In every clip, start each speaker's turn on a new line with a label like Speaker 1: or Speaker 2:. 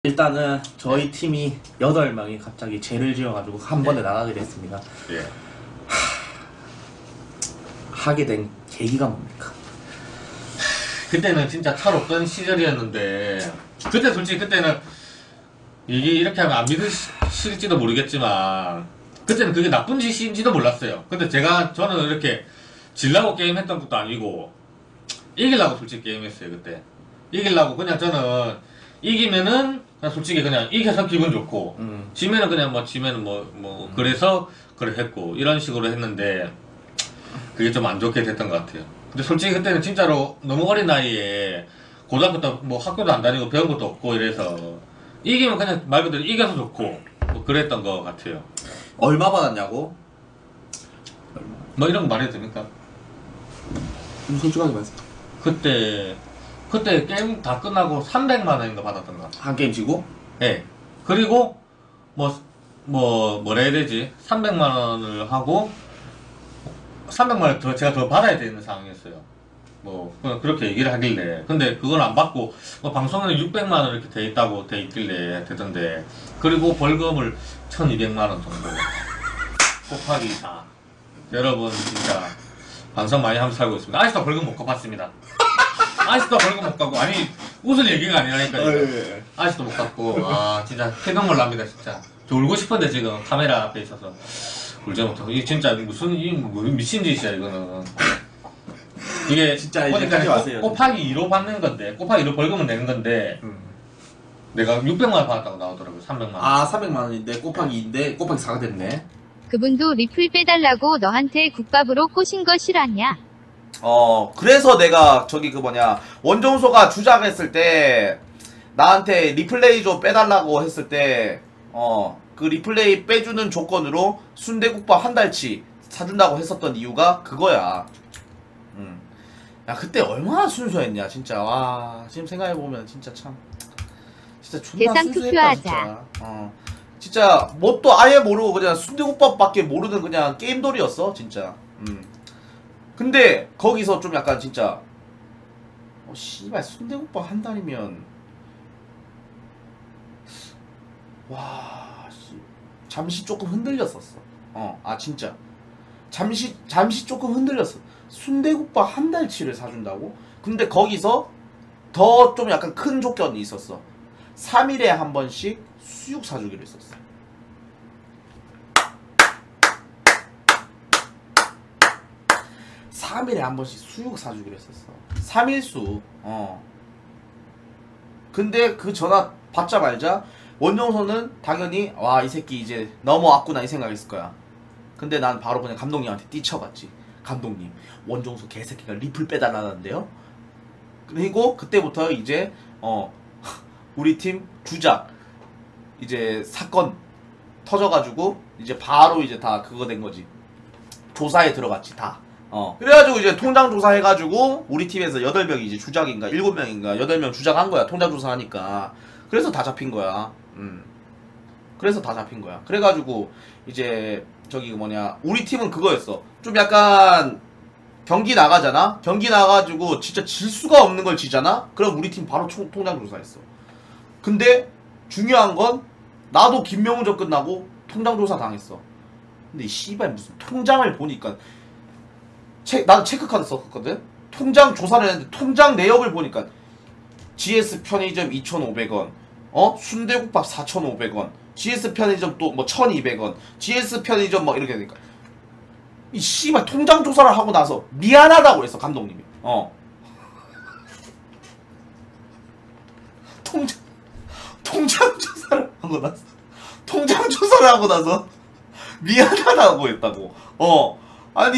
Speaker 1: 일단은 저희 팀이 8명이 갑자기 죄를 지어가지고 한 번에 나가게 됐습니다.
Speaker 2: 예.
Speaker 1: 하게 된 계기가 뭡니까?
Speaker 2: 그때는 진짜 탈없던 시절이었는데 그때 솔직히 그때는 이게 이렇게 하면 안 믿으실지도 모르겠지만 그때는 그게 나쁜 짓인지도 몰랐어요. 근데 저는 이렇게 질라고 게임했던 것도 아니고 이기려고 솔직히 게임했어요. 그때 이기려고 그냥 저는 이기면은 그냥 솔직히 그냥 이겨서 기분 좋고 지면은 그냥 그래서 그래 했고 이런 식으로 했는데 그게 좀 안 좋게 됐던 것 같아요. 근데 솔직히 그때는 진짜로 너무 어린 나이에 고등학교 때 뭐 학교도 안 다니고 배운 것도 없고 이래서 이기면 그냥 말 그대로 이겨서 좋고 뭐 그랬던 것 같아요.
Speaker 1: 얼마 받았냐고?
Speaker 2: 뭐 이런 거 말해도 됩니까?
Speaker 1: 솔직하게 말씀.
Speaker 2: 그때 게임 다 끝나고 300만 원인가 받았던 것 같아요.
Speaker 1: 한 게임 지고?
Speaker 2: 예. 그리고 뭐라 해야 되지? 300만 원을 하고 300만 원 제가 더 받아야 되는 상황이었어요. 뭐 그렇게 얘기를 하길래 근데 그걸 안 받고 방송에는 600만 원 이렇게 돼 있길래 되던데 그리고 벌금을 1200만 원 정도 곱하기 4. 여러분 진짜 반성 많이 하면서 살고 있습니다. 아직도 벌금 못 갚았습니다. 아직도 벌금 못 갚고 아니 웃을 얘기가 아니라니까요.
Speaker 1: 예.
Speaker 2: 아직도 못 갚고 진짜 해동물 납니다 진짜. 저 울고 싶은데 지금 카메라 앞에 있어서 울지 못하고 이게 진짜 무슨 미친 짓이야 이거는. 이게
Speaker 1: 진짜 이제
Speaker 2: 보니까
Speaker 1: 하지 마세요.
Speaker 2: 곱하기 2로 받는 건데 곱하기 2로 벌금을 내는 건데 내가 600만 원 받았다고 나오더라고요. 300만 원.
Speaker 1: 아 300만 원인데 곱하기 2인데 곱하기 4가 됐네.
Speaker 3: 그분도 리플 빼달라고 너한테 국밥으로 꼬신 거 실화냐?
Speaker 4: 그래서 내가 원정소가 주작했을 때 나한테 리플레이 좀 빼달라고 했을 때 그 리플레이 빼주는 조건으로 순대국밥 한 달치 사준다고 했었던 이유가 그거야. 야 그때 얼마나 순수했냐 진짜. 와 지금 생각해보면 진짜 존나
Speaker 3: 대상
Speaker 4: 순수했다
Speaker 3: 투표하자.
Speaker 4: 진짜. 진짜 뭣도 아예 모르고 그냥 순대국밥밖에 모르는 그냥 게임돌이었어 진짜. 근데 거기서 좀 약간 진짜 씨발 순대국밥 한 달이면 와 씨, 잠시 조금 흔들렸었어. 진짜 잠시 조금 흔들렸어. 순대국밥 한 달치를 사준다고? 근데 거기서 더 좀 약간 큰 조건이 있었어. 3일에 한 번씩 수육 사주기로 했었어. 3일에 한 번씩 수육 사주기로 했었어. 3일수. 근데 그 전화 받자마자 원정소는 당연히 와 이 새끼 이제 넘어왔구나 이 생각했을 거야. 근데 난 바로 그냥 감독님한테 뛰쳐갔지. 감독님 원정소 개새끼가 리플 빼달라는데요. 그리고 그때부터 이제 우리 팀 주작 이제 사건 터져가지고 이제 바로 이제 다 그거 된 거지. 조사에 들어갔지 다. 그래가지고 이제 통장 조사해가지고 우리 팀에서 8명이 이제 주작인가 7명인가 8명 주작한 거야. 통장 조사하니까. 그래서 다 잡힌 거야. 그래서 다 잡힌 거야. 그래가지고 이제 우리 팀은 그거였어. 좀 약간 경기 나가잖아. 경기 나가가지고 진짜 질 수가 없는 걸 지잖아. 그럼 우리 팀 바로 통장 조사했어. 근데 중요한 건 나도 김명훈전 끝나고 통장 조사 당했어. 근데 이 씨발 무슨 통장을 보니까 나도 체크카드 썼거든. 통장 조사를 했는데 통장 내역을 보니까 GS 편의점 2,500원, 순대국밥 4,500원, GS 편의점 또 뭐 1,200원, GS 편의점 뭐 이렇게 되니까 이 씨발 통장 조사를 하고 나서 미안하다고 했어 감독님이. 통장 조사를 하고 나서 미안하다고 했다고. 아니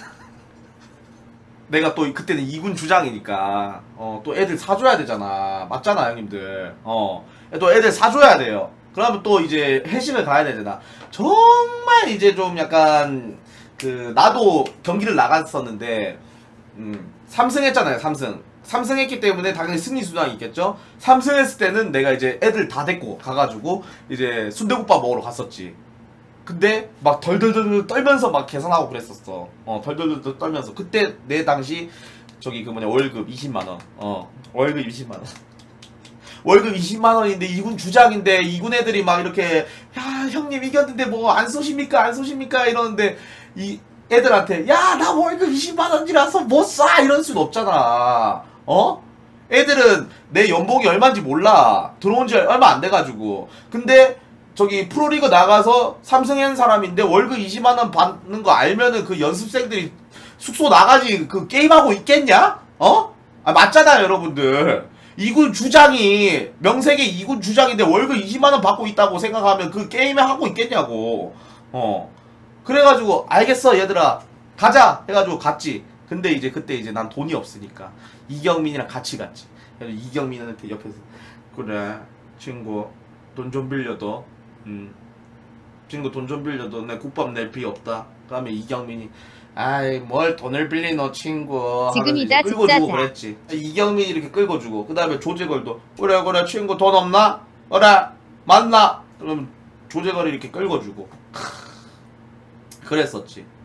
Speaker 4: 내가 또 그때는 2군 주장이니까 또 애들 사줘야 되잖아. 맞잖아 형님들. 또 애들 사줘야 돼요. 그러면 또 이제 회식을 가야 되잖아. 정말 이제 좀 약간 나도 경기를 나갔었는데 3승 했잖아요. 3승 했기 때문에 당연히 승리 수당이 있겠죠. 3승 했을 때는 내가 이제 애들 다 데리고 가가지고 이제 순대국밥 먹으러 갔었지. 근데 막 덜덜덜 떨면서 막 계산하고 그랬었어. 덜덜덜 떨면서. 그때 내 당시 월급 20만원. 월급 20만원. 월급 20만 원인데 2군 주장인데 2군 애들이 막 이렇게 야 형님 이겼는데 뭐 안 쏘십니까 안 쏘십니까 이러는데 이 애들한테 야 나 월급 20만 원이라서 못 쏴 이럴 순 없잖아. 어? 애들은 내 연봉이 얼마인지 몰라. 들어온 지 얼마 안 돼가지고. 근데 저기 프로리그 나가서 3승한 사람인데 월급 20만 원 받는 거 알면은 그 연습생들이 숙소 나가지 그 게임하고 있겠냐? 어? 아 맞잖아요 여러분들. 2군 주장이 명색의 2군 주장인데 월급 20만 원 받고 있다고 생각하면 그 게임에 하고 있겠냐고. 그래가지고 알겠어 얘들아 가자 해가지고 갔지. 근데 이제 그때 이제 난 돈이 없으니까 이경민이랑 같이 갔지. 그래서 이경민한테 옆에서 그래 친구 돈 좀 빌려도 친구 돈 좀 빌려도 내 국밥 낼 필요 없다. 그다음에 이경민이 아이 뭘 돈을 빌리노 친구
Speaker 3: 지금이다
Speaker 4: 끌고
Speaker 3: 진짜
Speaker 4: 주고
Speaker 3: 다.
Speaker 4: 그랬지. 이경민이 이렇게 끌고 주고 그 다음에 조재걸도 그래 친구 돈 없나? 그래 맞나? 그럼 조재걸이 이렇게 끌고 주고 그랬었지.